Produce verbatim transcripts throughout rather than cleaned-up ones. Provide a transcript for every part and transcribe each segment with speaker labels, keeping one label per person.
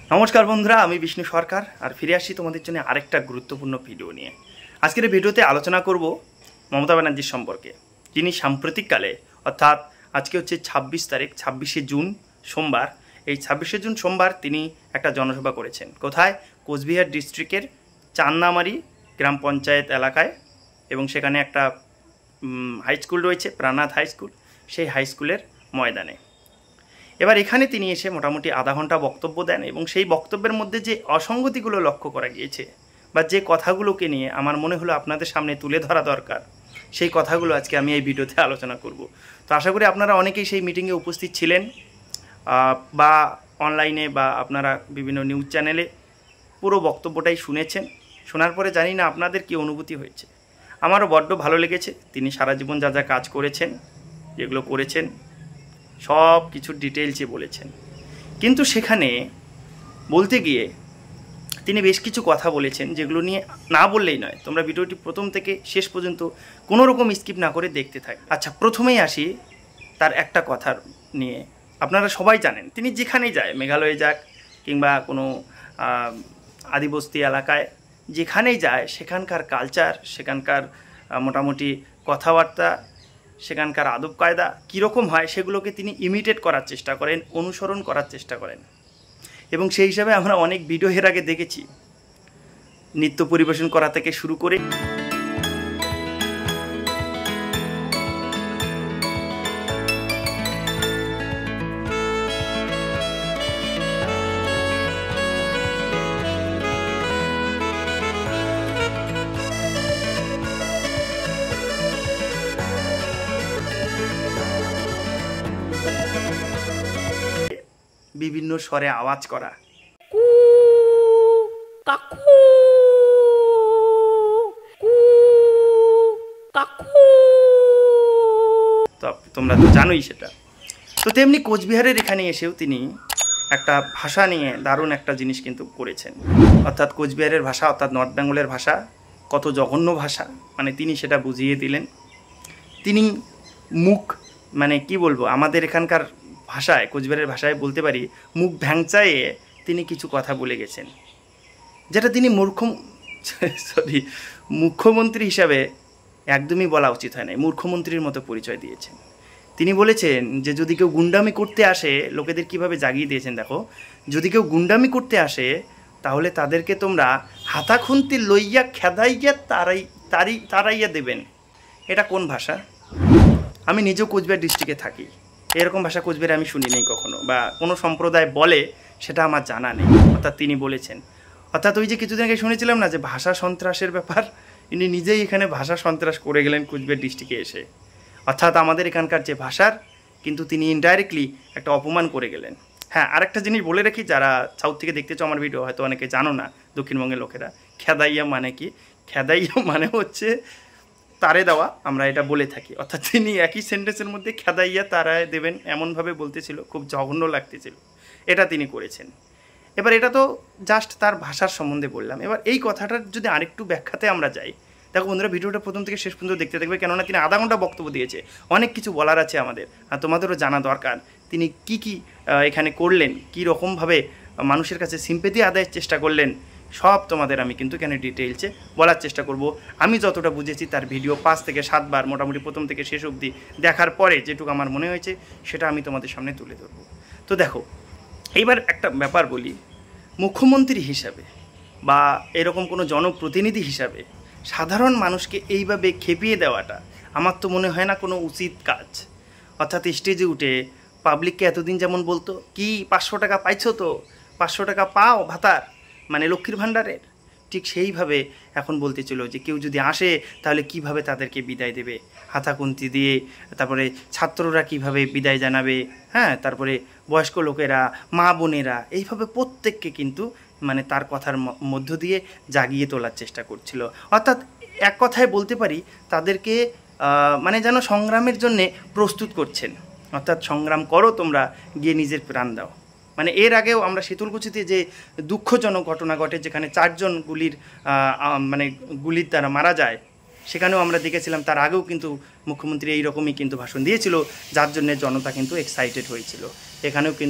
Speaker 1: नमस्कार बंधुरा आमी विष्णु सरकार और फिरे आसि तुम्हादेर जन्य आरेकटा गुरुत्वपूर्ण भिडियो निये। आजकेर भिडियोते आलोचना करब ममता बनर्जीर सम्पर्के, जिनि साम्प्रतिककाले अर्थात आजके होच्छे छब्बीस तारीख छब्बीशे जून सोमवार। এই ছাব্বিশে जून सोमवार तिनि एकटा जनसभा करेছেন। कोथाय? कोचबिहार डिस्ट्रिक्टेर चान्नामारी ग्राम पंचायत एलाकाय এবং সেখানে একটা হাই স্কুল রয়েছে, প্রাণনাথ হাই স্কুল। সেই হাই স্কুলের ময়দানে এবার এখানে তিনি এসে মোটামুটি আধা ঘন্টা বক্তব্য দেন এবং সেই বক্তব্যের মধ্যে যে অসঙ্গতিগুলো লক্ষ্য করা গিয়েছে বা যে কথাগুলোকে নিয়ে আমার মনে হলো আপনাদের সামনে তুলে ধরা দরকার, সেই কথাগুলো আজকে আমি এই ভিডিওতে আলোচনা করব। তো আশা করি আপনারা অনেকেই সেই মিটিংয়ে উপস্থিত ছিলেন বা অনলাইনে বা আপনারা বিভিন্ন নিউজ চ্যানেলে পুরো বক্তব্যটাই শুনেছেন। শোনার পরে জানি না আপনাদের কী অনুভূতি হয়েছে। আমারও বড্ড ভালো লেগেছে। তিনি সারা জীবন যা যা কাজ করেছেন, যেগুলো করেছেন সব কিছু ডিটেইলসে বলেছেন, কিন্তু সেখানে বলতে গিয়ে তিনি বেশ কিছু কথা বলেছেন যেগুলো নিয়ে না বললেই নয়। তোমরা ভিডিওটি প্রথম থেকে শেষ পর্যন্ত কোনো রকম স্কিপ না করে দেখতে থাকবে। আচ্ছা, প্রথমেই আসি তার একটা কথার নিয়ে। আপনারা সবাই জানেন তিনি যেখানেই যায়, মেঘালয়ে যাক কিংবা কোনো আদিবস্তি এলাকায় যেখানেই যায়, সেখানকার কালচার, সেখানকার মোটামুটি কথাবার্তা, সেখানকার আদব কায়দা কীরকম হয় সেগুলোকে তিনি ইমিটেট করার চেষ্টা করেন, অনুসরণ করার চেষ্টা করেন। এবং সেই হিসাবে আমরা অনেক ভিডিও এর আগে দেখেছি, নৃত্য পরিবেশন করা থেকে শুরু করে বিভিন্ন স্বরে আওয়াজ করা, তো তোমরা তো জানোই সেটা। তো তেমনি কোচবিহারের এখানে এসেও তিনি একটা ভাষা নিয়ে দারুণ একটা জিনিস কিন্তু করেছেন। অর্থাৎ কোচবিহারের ভাষা অর্থাৎ নর্থ বেঙ্গলের ভাষা কত জঘন্য ভাষা, মানে তিনি সেটা বুঝিয়ে দিলেন। তিনি মুখ মানে কি বলবো, আমাদের এখানকার ভাষায়, কোচবিহারের ভাষায় বলতে পারি, মুখ ভ্যাংচায়ে তিনি কিছু কথা বলে গেছেন, যেটা তিনি মূর্খ সরি মুখ্যমন্ত্রী হিসাবে একদমই বলা উচিত হয় না। মূর্খমন্ত্রীর মতো পরিচয় দিয়েছেন। তিনি বলেছেন যে যদি কেউ গুন্ডামি করতে আসে, লোকেদের কিভাবে জাগিয়ে দিয়েছেন দেখো, যদি কেউ গুন্ডামি করতে আসে তাহলে তাদেরকে তোমরা হাতাখুন্তি লইয়া খেদাইয়া তারাই তারি তারাইয়া দেবেন। এটা কোন ভাষা? আমি নিজেও কোচবিহার ডিস্ট্রিক্টে থাকি, এরকম ভাষা কোচবিহারে আমি শুনি নেই কখনো, বা কোনো সম্প্রদায় বলে সেটা আমার জানা নেই। অর্থাৎ তিনি বলেছেন, অর্থাৎ ওই যে কিছুদিন আগে শুনেছিলাম না যে ভাষা সন্ত্রাসের ব্যাপার, ইনি নিজেই এখানে ভাষা সন্ত্রাস করে গেলেন কোচবিহার ডিস্ট্রিক্টে এসে। অর্থাৎ আমাদের এখানকার যে ভাষার কিন্তু তিনি ইনডাইরেক্টলি একটা অপমান করে গেলেন। হ্যাঁ, আরেকটা জিনিস বলে রাখি, যারা সাউথ থেকে দেখতে চাও আমার ভিডিও, হয়তো অনেকে জানো না দক্ষিণবঙ্গের লোকেরা, খেদাইয়া মানে কি? খেদাইয়া মানে হচ্ছে তারে দেওয়া, আমরা এটা বলে থাকি। অর্থাৎ তিনি একই সেন্টেন্সের মধ্যে খেদাইয়া তারায় দেবেন এমনভাবে বলতেছিল, খুব জঘন্য লাগতেছিল। এটা তিনি করেছেন। এবার এটা তো জাস্ট তার ভাষার সম্বন্ধে বললাম। এবার এই কথাটার যদি আরেকটু ব্যাখ্যাতে আমরা যাই, দেখো বন্ধুরা ভিডিওটা প্রথম থেকে শেষ পর্যন্ত দেখতে থাকবে, কেননা তিনি আধা ঘন্টা বক্তব্য দিয়েছে। অনেক কিছু বলার আছে আমাদের, আর তোমাদেরও জানা দরকার তিনি কি কি এখানে করলেন, কী রকমভাবে মানুষের কাছে সিম্পেথি আদায়ের চেষ্টা করলেন, সব তোমাদের আমি কিন্তু এখানে ডিটেইলসে বলার চেষ্টা করব। আমি যতটা বুঝেছি তার ভিডিও পাঁচ থেকে সাতবার মোটামুটি প্রথম থেকে শেষ অবধি দেখার পরে যেটুকু আমার মনে হয়েছে সেটা আমি তোমাদের সামনে তুলে ধরব। তো দেখো, এইবার একটা ব্যাপার বলি, মুখ্যমন্ত্রী হিসাবে বা এরকম কোনো জনপ্রতিনিধি হিসাবে সাধারণ মানুষকে এইভাবে খেপিয়ে দেওয়াটা আমার তো মনে হয় না কোনো উচিত কাজ। অর্থাৎ স্টেজে উঠে পাবলিককে এতদিন যেমন বলতো কি পাঁচশো টাকা পাইছো, তো পাঁচশো টাকা পাও ভাতার, মানে লক্ষ্মীর ভাণ্ডারের, ঠিক সেইভাবে এখন বলতেছিল যে কেউ যদি আসে তাহলে কিভাবে তাদেরকে বিদায় দেবে, হাতাকুন্তি দিয়ে, তারপরে ছাত্ররা কিভাবে বিদায় জানাবে, হ্যাঁ, তারপরে বয়স্ক লোকেরা, মা বোনেরা, এইভাবে প্রত্যেককে কিন্তু মানে তার কথার মধ্য দিয়ে জাগিয়ে তোলার চেষ্টা করছিল। অর্থাৎ এক কথায় বলতে পারি তাদেরকে মানে যেন সংগ্রামের জন্যে প্রস্তুত করছেন। অর্থাৎ সংগ্রাম করো তোমরা, গিয়ে নিজের প্রাণ দাও। মানে এর আগেও আমরা শীতলকুচিতে যে দুঃখজনক ঘটনা ঘটে, যেখানে চারজন গুলির মানে গুলির দ্বারা মারা যায়, সেখানেও আমরা দেখেছিলাম তার আগেও কিন্তু মুখ্যমন্ত্রী এই রকমই কিন্তু ভাষণ দিয়েছিল, যার জন্য জনতা কিন্তু এক্সাইটেড হয়েছিল। এখানেও কিন্তু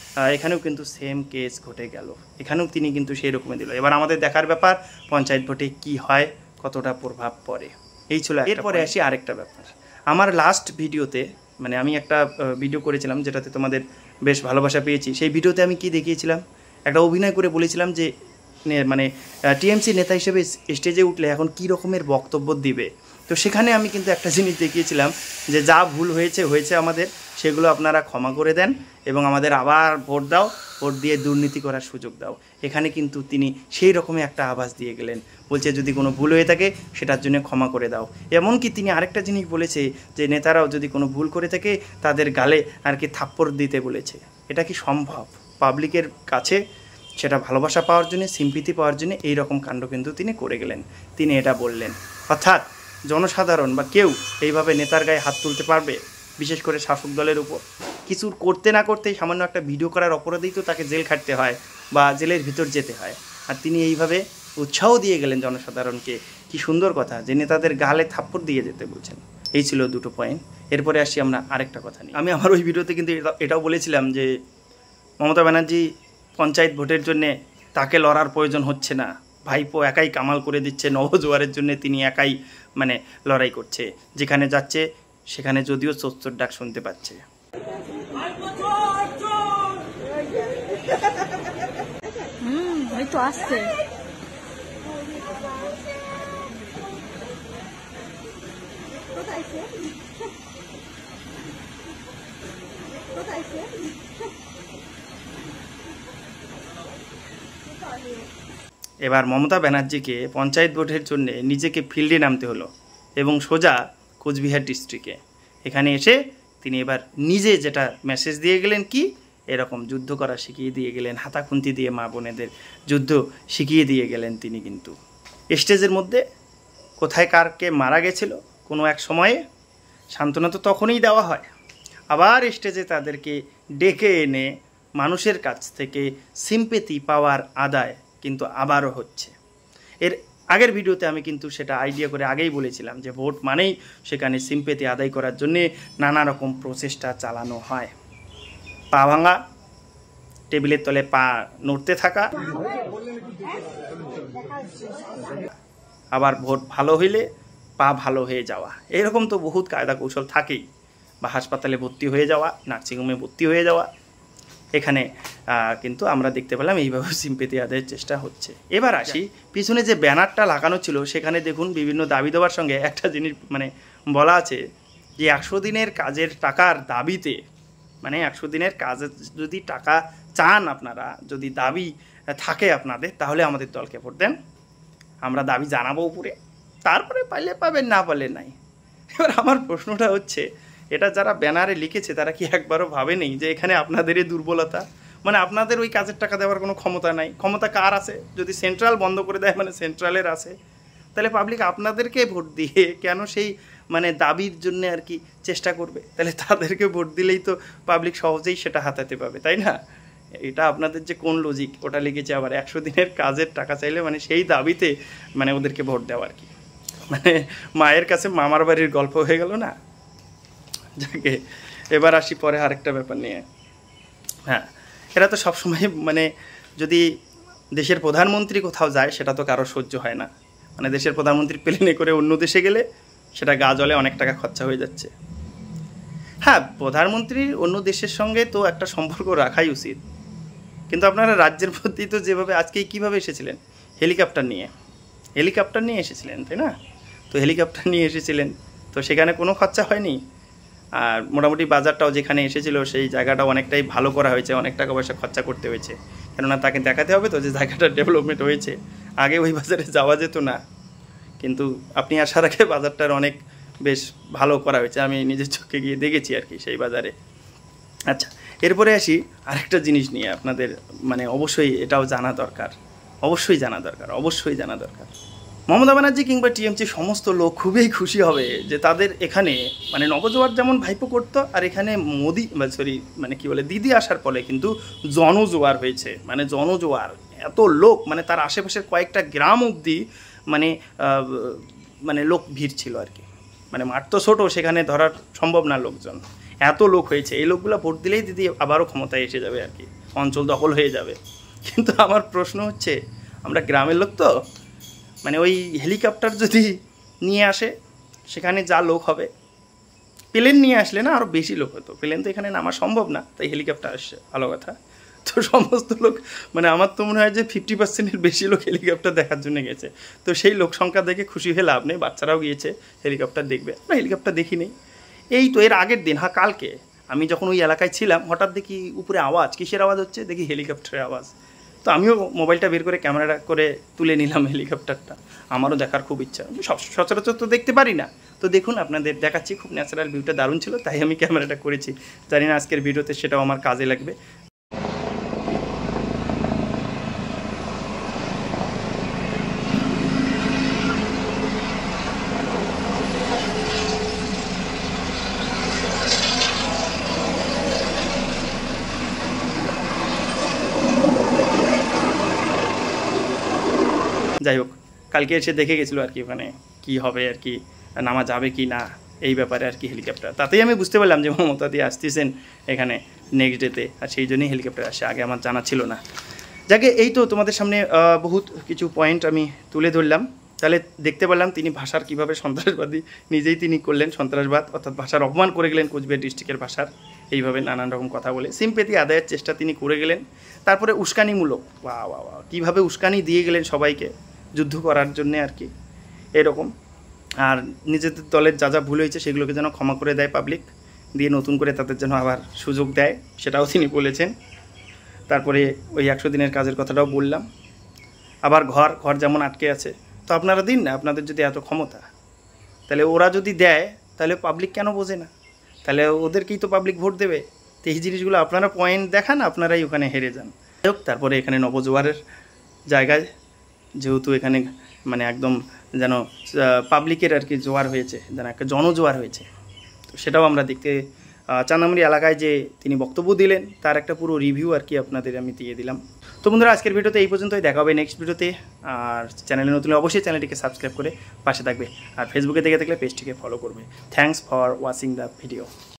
Speaker 1: এখানেও কিন্তু সেম কেস ঘটে গেল, এখানেও তিনি কিন্তু সেই রকমই দিল। এবার আমাদের দেখার ব্যাপার পঞ্চায়েত ভোটে কি হয়, কতটা প্রভাব পড়ে, এই ছিল। এরপরে আসি আরেকটা ব্যাপার। আমার লাস্ট ভিডিওতে মানে আমি একটা ভিডিও করেছিলাম যেটাতে তোমাদের বেশ ভালোবাসা পেয়েছি। সেই ভিডিওতে আমি কি দেখিয়েছিলাম, একটা অভিনয় করে বলেছিলাম যে মানে টিএমসি নেতা হিসেবে স্টেজে উঠলে এখন কী রকমের বক্তব্য দিবে। তো সেখানে আমি কিন্তু একটা জিনিস দেখিয়েছিলাম যে যা ভুল হয়েছে হয়েছে আমাদের, সেগুলো আপনারা ক্ষমা করে দেন এবং আমাদের আবার ভোট দাও, ভোট দিয়ে দুর্নীতি করার সুযোগ দাও। এখানে কিন্তু তিনি সেই রকমের একটা আভাস দিয়ে গেলেন, বলছে যদি কোনো ভুল হয়ে থাকে সেটার জন্য ক্ষমা করে দাও। এমনকি তিনি আরেকটা জিনিস বলেছে যে নেতারাও যদি কোনো ভুল করে থাকে তাদের গালে আর কি থাপ্পড় দিতে বলেছে। এটা কি সম্ভব? পাবলিকের কাছে সেটা ভালোবাসা পাওয়ার জন্য, সিম্পিতি পাওয়ার জন্য এই রকম কাণ্ড কিন্তু তিনি করে গেলেন। তিনি এটা বললেন, অর্থাৎ জনসাধারণ বা কেউ এইভাবে নেতার গায়ে হাত তুলতে পারবে, বিশেষ করে শাসক দলের উপর? কিছু করতে না করতেই সামান্য একটা ভিডিও করার অপরাধেই তো তাকে জেল খাটতে হয় বা জেলের ভিতর যেতে হয়, আর তিনি এইভাবে উৎসাহ দিয়ে গেলেন জনসাধারণকে। কি সুন্দর কথা যে নেতাদের গালে থাপ্পড় দিয়ে যেতে বলছেন। এই ছিল দুটো পয়েন্ট। এরপরে আসি আমরা আরেকটা কথা নিয়ে। আমি আমার ওই ভিডিওতে কিন্তু এটাও বলেছিলাম যে মমতা ব্যানার্জি পঞ্চায়েত ভোটের জন্যে তাকে লড়ার প্রয়োজন হচ্ছে না, ভাইপো একাই কামাল করে দিচ্ছে, নবজোয়ারের জন্য তিনি একাই মানে লড়াই করছে, যেখানে যাচ্ছে সেখানে যদিও চোর ডাক শুনতে পাচ্ছে।
Speaker 2: হুম হয়তো আসছে।
Speaker 1: এবার মমতা ব্যানার্জিকে পঞ্চায়েত ভোটের জন্য নিজেকে ফিল্ডে নামতে হলো এবং সোজা কোচবিহার ডিস্ট্রিক্টে। এখানে এসে তিনি এবার নিজে যেটা মেসেজ দিয়ে গেলেন, কি এরকম যুদ্ধ করা শিখিয়ে দিয়ে গেলেন, হাতাখুন্তি দিয়ে মা বোনেদের যুদ্ধ শিখিয়ে দিয়ে গেলেন তিনি। কিন্তু স্টেজের মধ্যে কোথায় কারকে মারা গেছিল কোনো এক সময়ে সান্ত্বনা তো তখনই দেওয়া হয়, আবার স্টেজে তাদেরকে ডেকে এনে মানুষের কাছ থেকে সিম্পেথি পাওয়ার আদায় কিন্তু আবারও হচ্ছে। এর আগের ভিডিওতে আমি কিন্তু সেটা আইডিয়া করে আগেই বলেছিলাম যে ভোট মানেই সেখানে সিম্পেথি আদায় করার জন্যে নানা রকম প্রচেষ্টা চালানো হয়। পা ভাঙা, টেবিলের তলে পা নড়তে থাকা, আবার ভোট ভালো হইলে পা ভালো হয়ে যাওয়া, এরকম তো বহুত কায়দা কৌশল থাকেই। বা হাসপাতালে ভর্তি হয়ে যাওয়া, নার্সিংহোমে ভর্তি হয়ে যাওয়া। এখানে কিন্তু আমরা দেখতে পেলাম এইভাবে সিম্পেথি আদায়ের চেষ্টা হচ্ছে। এবার আসি পিছনে যে ব্যানারটা লাগানো ছিল সেখানে দেখুন বিভিন্ন দাবি দেওয়ার সঙ্গে একটা জিনিস মানে বলা আছে যে একশো দিনের কাজের টাকার দাবিতে, মানে একশো দিনের কাজে যদি টাকা চান আপনারা, যদি দাবি থাকে আপনাদের, তাহলে আমাদের দলকে ভোট দেন, আমরা দাবি জানাবো উপরে, তারপরে পাইলে পাবেন, না পারলে নাই। এবার আমার প্রশ্নটা হচ্ছে, এটা যারা ব্যানারে লিখেছে তারা কি একবারও ভাবেনি যে এখানে আপনাদেরই দুর্বলতা, মানে আপনাদের ওই কাজের টাকা দেওয়ার কোনো ক্ষমতা নাই। ক্ষমতা কার আছে? যদি সেন্ট্রাল বন্ধ করে দেয় মানে সেন্ট্রালের আছে, তাহলে পাবলিক আপনাদেরকে ভোট দিয়ে কেন সেই মানে দাবির জন্য আর কি চেষ্টা করবে? তাহলে তাদেরকে ভোট দিলেই তো পাবলিক সহজেই সেটা হাতাতে পাবে, তাই না? এটা আপনাদের যে কোন লজিক ওটা লিখেছে আবার একশো দিনের কাজের টাকা চাইলে মানে সেই দাবিতে মানে ওদেরকে ভোট দেওয়া আর কি, মানে মায়ের কাছে মামার বাড়ির গল্প হয়ে গেল না। যাকে এবার আসি পরে আরেকটা ব্যাপার নিয়ে। হ্যাঁ, এরা তো সবসময় মানে যদি দেশের প্রধানমন্ত্রী কোথাও যায় সেটা তো কারো সহ্য হয় না, মানে দেশের প্রধানমন্ত্রী প্লেনে করে অন্য দেশে গেলে সেটা গা জলে অনেক টাকা খরচা হয়ে যাচ্ছে। হ্যাঁ, প্রধানমন্ত্রীর অন্য দেশের সঙ্গে তো একটা সম্পর্ক রাখাই উচিত, কিন্তু আপনারা রাজ্যের প্রতি তো যেভাবে আজকেই কীভাবে এসেছিলেন হেলিকপ্টার নিয়ে, হেলিকপ্টার নিয়ে এসেছিলেন তাই না? তো হেলিকপ্টার নিয়ে এসেছিলেন তো সেখানে কোনো খরচা হয়নি। আর মোটামুটি বাজারটাও যেখানে এসেছিল সেই জায়গাটাও অনেকটাই ভালো করা হয়েছে, অনেক টাকা পয়সা খরচা করতে হয়েছে, কেননা তাকে দেখাতে হবে তো যে জায়গাটা ডেভেলপমেন্ট হয়েছে। আগে ওই বাজারে যাওয়া যেত না, কিন্তু আপনি আসার আগে বাজারটার অনেক বেশ ভালো করা হয়েছে, আমি নিজের চোখে গিয়ে দেখেছি আর কি সেই বাজারে। আচ্ছা, এরপরে আসি আরেকটা জিনিস নিয়ে, আপনাদের মানে অবশ্যই এটাও জানা দরকার, অবশ্যই জানা দরকার, অবশ্যই জানা দরকার। মমতা ব্যানার্জি কিংবা টিএমসি সমস্ত লোক খুবই খুশি হবে যে তাদের এখানে মানে নবজোয়ার যেমন ভাইপো করতো, আর এখানে মোদি সরি মানে কি বলে দিদি আসার ফলে কিন্তু জনজোয়ার হয়েছে, মানে জনজোয়ার, এত লোক, মানে তার আশেপাশের কয়েকটা গ্রাম অবধি মানে মানে লোক ভিড় ছিল আর কি, মানে মাঠ তো ছোটো, সেখানে ধরার সম্ভব না লোকজন, এত লোক হয়েছে। এই লোকগুলো ভোট দিলেই দিদি আবারও ক্ষমতায় এসে যাবে আর কি। অঞ্চল দখল হয়ে যাবে। কিন্তু আমার প্রশ্ন হচ্ছে, আমরা গ্রামের লোক তো, মানে ওই হেলিকপ্টার যদি নিয়ে আসে সেখানে যা লোক হবে, প্লেন নিয়ে আসলে না আরও বেশি লোক হতো। প্লেন তো এখানে নামা সম্ভব না, তাই হেলিকপ্টার আসছে, ভালো কথা। তো সমস্ত লোক, মানে আমার তো মনে হয় যে ফিফটি পার্সেন্টের বেশি লোক হেলিকপ্টার দেখার জন্য গেছে। তো সেই লোক সংখ্যা দেখে খুশি হয়ে লাভ নেই, বাচ্চারাও গিয়েছে হেলিকপ্টার দেখবে। আমরা হেলিকপ্টার দেখি নেই। এই তো এর আগের দিন, হ্যাঁ কালকে আমি যখন ওই এলাকায় ছিলাম, হঠাৎ দেখি উপরে আওয়াজ, কিসের আওয়াজ হচ্ছে দেখি, হেলিকপ্টারের আওয়াজ। তো আমিও মোবাইলটা বের করে ক্যামেরাটা করে তুলে নিলাম হেলিকপ্টারটা। আমারও দেখার খুব ইচ্ছা, সব সচরাচর তো দেখতে পারি না। তো দেখুন আপনাদের দেখাচ্ছি, খুব ন্যাচারাল ভিউটা দারুণ ছিল, তাই আমি ক্যামেরাটা করেছি। জানি না আজকের ভিডিওতে সেটাও আমার কাজে লাগবে। যাই হোক, কালকে এসে দেখে গেছিলো আর কি, ওখানে কী হবে আর কি, নামা যাবে কি না এই ব্যাপারে আর কি হেলিকপ্টার। তাতেই আমি বুঝতে পারলাম যে মমতা দিয়ে আসতেছেন এখানে নেক্সট ডেতে, আর সেই জন্যই হেলিকপ্টার আসে, আগে আমার জানা ছিল না। যাকে এই তো তোমাদের সামনে বহুত কিছু পয়েন্ট আমি তুলে ধরলাম। তাহলে দেখতে পেলাম তিনি ভাষার কিভাবে সন্ত্রাসবাদী নিজেই তিনি করলেন, সন্ত্রাসবাদ অর্থাৎ ভাষার অপমান করে গেলেন কোচবিহার ডিস্ট্রিক্টের ভাষার, এইভাবে নানান রকম কথা বলে সিম্পেথি আদায়ের চেষ্টা তিনি করে গেলেন। তারপরে উস্কানিমূলক, বা বা বা কীভাবে উস্কানি দিয়ে গেলেন সবাইকে যুদ্ধ করার জন্যে আর কি, এরকম। আর নিজেদের দলের যা যা ভুল হয়েছে সেগুলোকে যেন ক্ষমা করে দেয় পাবলিক, দিয়ে নতুন করে তাদের যেন আবার সুযোগ দেয়, সেটাও তিনি বলেছেন। তারপরে ওই একশো দিনের কাজের কথাটাও বললাম। আবার ঘর ঘর যেমন আটকে আছে, তো আপনারা দিন না, আপনাদের যদি এত ক্ষমতা, তাহলে ওরা যদি দেয় তাহলে পাবলিক কেন বোঝে না? তাহলে ওদেরকেই তো পাবলিক ভোট দেবে। তো এই জিনিসগুলো আপনারা পয়েন্ট দেখান, আপনারাই ওখানে হেরে যান। যাই হোক, তারপরে এখানে নবজোয়ারের জায়গায়, যেহেতু এখানে মানে একদম যেন পাবলিকের আর কি জোয়ার হয়েছে, যেন একটা জনজোয়ার হয়েছে, তো সেটাও আমরা দেখতে চান্দামুড়ি এলাকায় যে তিনি বক্তব্য দিলেন তার একটা পুরো রিভিউ আর কি আপনাদের আমি দিয়ে দিলাম। তো বন্ধুরা, আজকের ভিডিওতে এই পর্যন্তই, দেখা হবে নেক্সট ভিডিওতে। আর চ্যানেলে নতুন অবশ্যই চ্যানেলটিকে সাবস্ক্রাইব করে পাশে থাকবে, আর ফেসবুকে দেখে থাকলে পেজটিকে ফলো করবে। Thanks for watching the video.